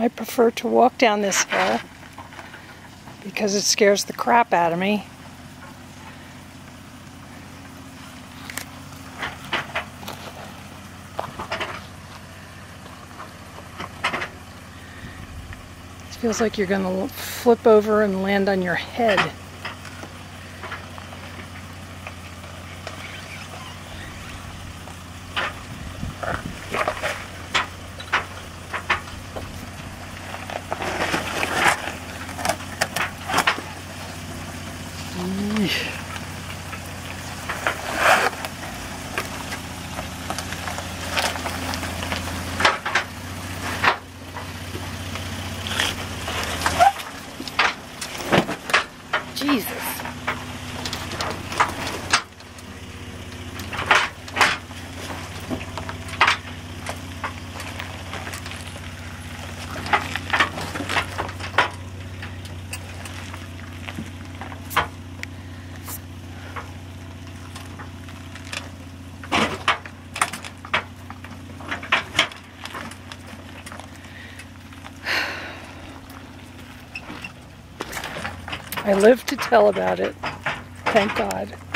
I prefer to walk down this hill because it scares the crap out of me. It feels like you're going to flip over and land on your head. Jesus. I live to tell about it. Thank God.